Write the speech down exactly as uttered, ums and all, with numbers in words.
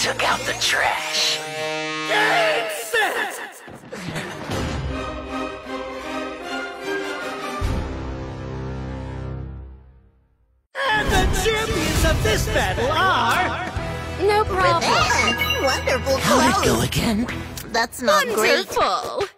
took out the trash. Game set! And the champions of this battle are... No problem. Wonderful How'd it clothes. go again? That's not great. Wonderful.